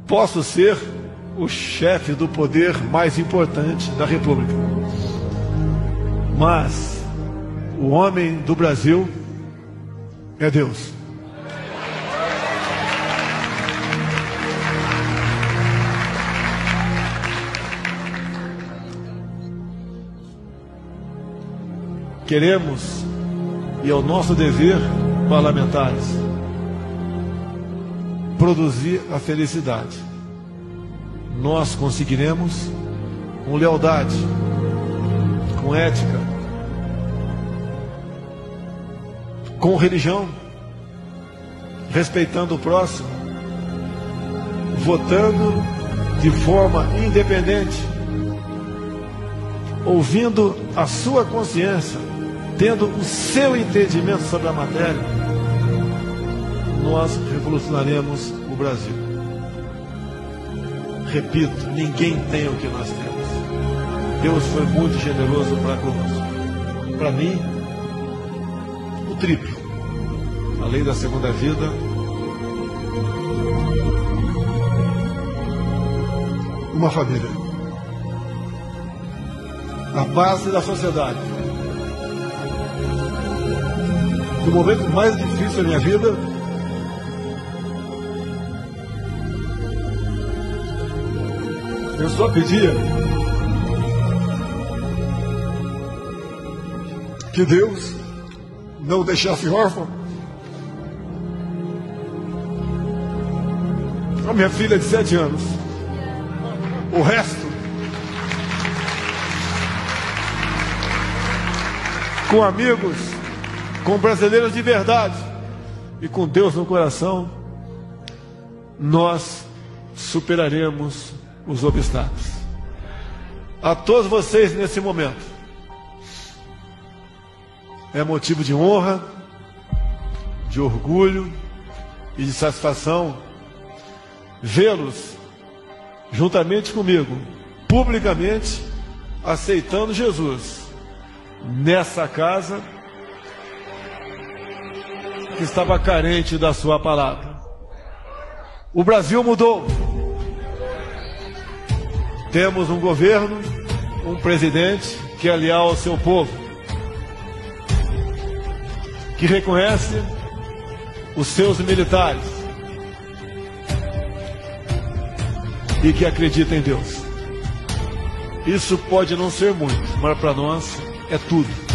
posso ser o chefe do poder mais importante da República, mas o homem do Brasil é Deus. Queremos, e é o nosso dever parlamentares, produzir a felicidade. Nós conseguiremos com lealdade, com ética, com religião, respeitando o próximo, votando de forma independente, ouvindo a sua consciência, tendo o seu entendimento sobre a matéria. Nós revolucionaremos o Brasil. Repito, ninguém tem o que nós temos. Deus foi muito generoso para conosco. Para mim, o triplo. A lei da segunda vida. Uma família. A base da sociedade. No momento mais difícil da minha vida, eu só pedia que Deus não deixasse órfão a minha filha de 7 anos. O resto, com amigos, com brasileiros de verdade e com Deus no coração, nós superaremos os obstáculos. A todos vocês nesse momento, é motivo de honra, de orgulho e de satisfação vê-los juntamente comigo, publicamente, aceitando Jesus nessa casa que estava carente da sua palavra. O Brasil mudou. Temos um governo, um presidente que é leal ao seu povo, que reconhece os seus militares e que acredita em Deus. Isso pode não ser muito, mas para nós é tudo.